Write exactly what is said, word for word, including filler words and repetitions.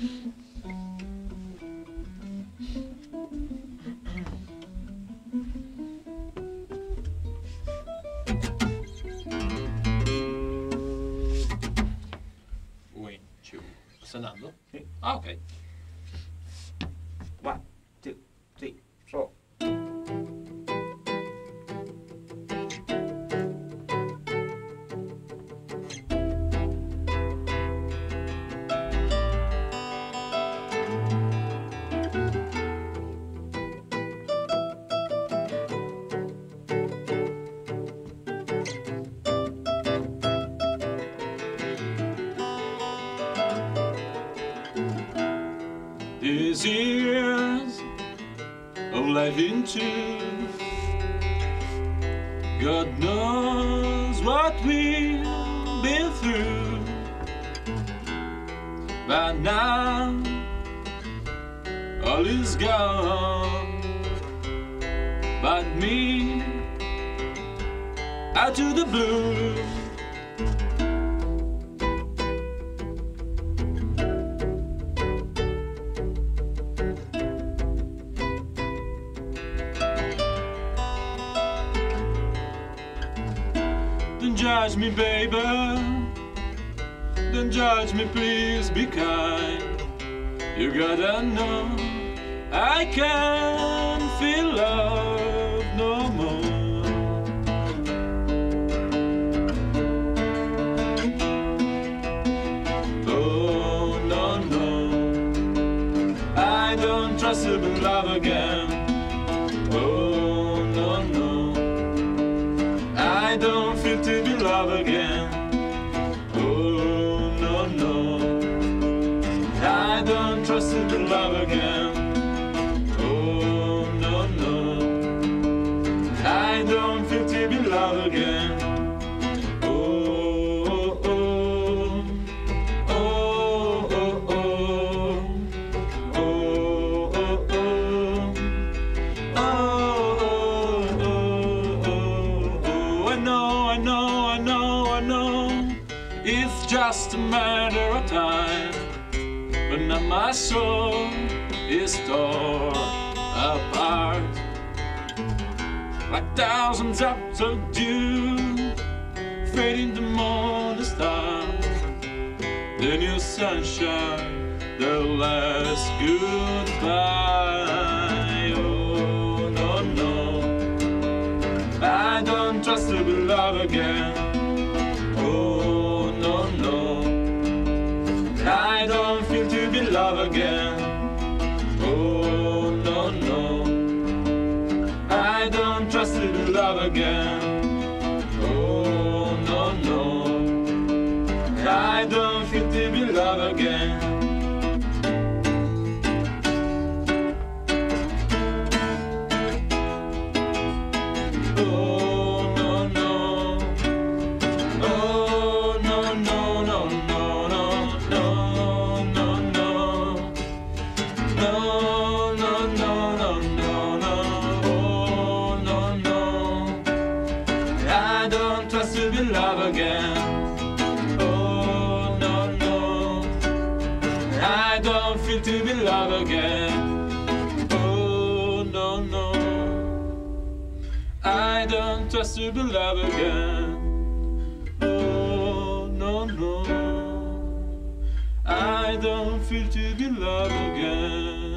Sta andando? Sì. Ah, ok. One, two, three, four. These years of life into, God knows what we've been through. But now all is gone, but me out to the blue. Don't judge me, baby. Don't judge me, please be kind. You gotta know I can't feel love no more. Oh, no, no, I don't trust you in love again. Oh, no, no, I don't feel to be loved again. Oh, no, no, I don't trust in the love again. Oh, no, no, I don't feel to be loved again. Oh, oh, oh, oh, oh, oh, oh, oh, oh, oh. I know, I know, I know, it's just a matter of time. But now my soul is torn apart, like thousands of dew fading the morning star. The new sunshine, the last goodbye. Oh, no, no, I don't trust to be loved again. Oh, no, no, I don't feel to be loved again. Oh, no, no, I don't trust to be loved again. Oh, no, no, I don't feel to be loved again. Love again. Oh, no, no, I don't feel to be loved again. Oh, no, no, I don't trust to be loved again. Oh, no, no, I don't feel to be loved again.